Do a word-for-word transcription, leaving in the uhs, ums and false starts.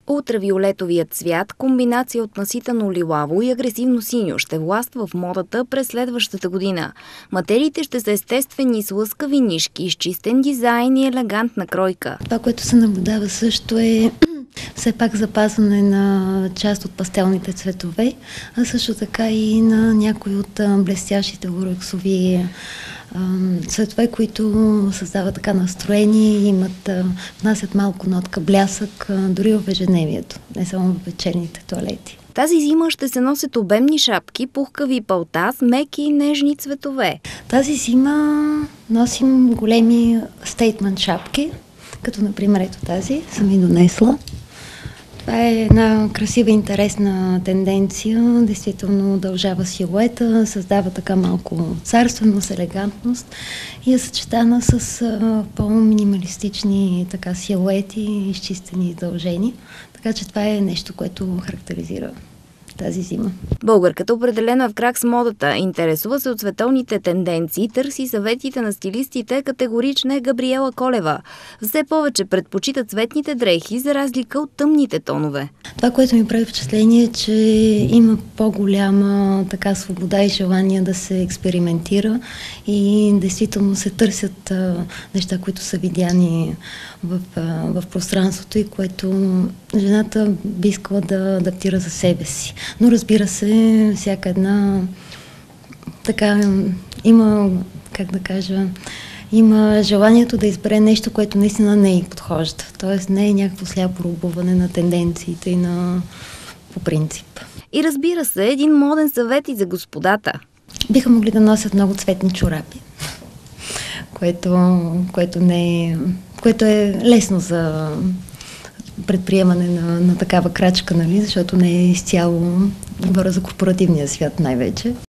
Ултравиолетовият цвят, комбинация от наситено лилаво и агресивно синьо, ще властва в модата през следващата година. Материите ще са естествени с лъскави нишки, изчистен дизайн и елегантна кройка. Това, което се наблюдава също е все пак запазване на част от пастелните цветове, а също така и на някои от блестящите лурексови цветове, които създават така настроение и имат, внасят малко нотка блясък, дори в ежедневието, не само в вечерните тоалети. Тази зима ще се носят обемни шапки, пухкави палта с меки и нежни цветове. Тази зима носим големи стейтмент шапки, като например ето тази, съм ви донесла. Това е една красива, интересна тенденция, действително удължава силуета, създава така малко царственост, елегантност и е съчетана с а, по-минималистични така силуети, изчистени и издължени. Така че това е нещо, което характеризира тази зима. Българката определено е в крак с модата. Интересува се от световните тенденции, търси съветите на стилистите, категорична е Габриела Колева. Все повече предпочита цветните дрехи, за разлика от тъмните тонове. Това, което ми прави впечатление, е, че има по-голяма така свобода и желание да се експериментира и действително се търсят а, неща, които са видяни в, а, в пространството и което жената би искала да адаптира за себе си. Но разбира се, всяка една така има, как да кажа, има желанието да избере нещо, което наистина не й подхожда. Тоест не е някакво сляпо рубуване на тенденциите и на по принцип. И разбира се, един моден съвет и за господата. Биха могли да носят много цветни чорапи, което, което, не е, което е лесно за предприемане на, на такава крачка, нали? Защото не е изцяло, говоря за корпоративния свят най-вече.